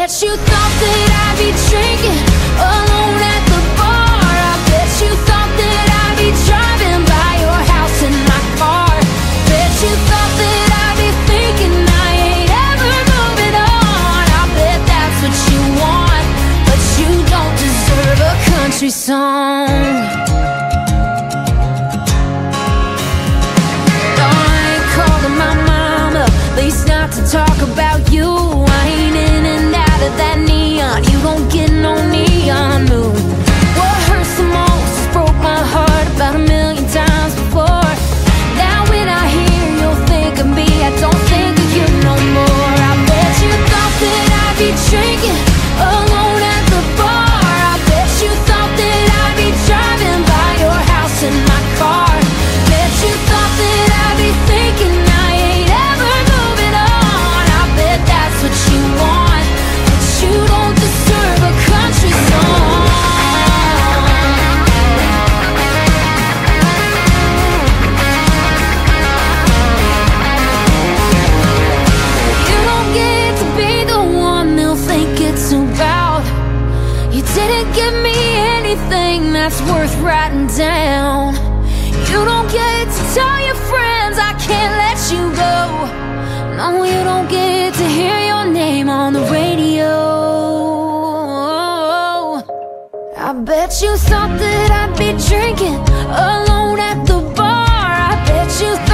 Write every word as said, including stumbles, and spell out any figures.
bet you thought that I'd be drinking alone at the bar. I bet you thought that I'd be driving by your house in my car. Bet you thought that I'd be thinking I ain't ever moving on. I bet that's what you want, but you don't deserve a country song. Not to talk about you. I ain't in and out of that neon. You gon' get no neon moon. What hurts the most has broke my heart about a million times before. Now when I hear you'll think of me, I don't think of you no more. I bet you thought that I'd be drinking alone at the bar. I bet you thought that I'd be driving by your house in my car. Bet you thought that I'd be thinking I ain't ever moving on. I bet that's what you want, but you don't deserve a country song. You don't get to be the one they'll think it's about. You didn't give me anything that's worth writing down. You don't get to tell your friends I can't let you go. No, you don't get to hear your name on the radio. I bet you thought that I'd be drinking alone at the bar. I bet you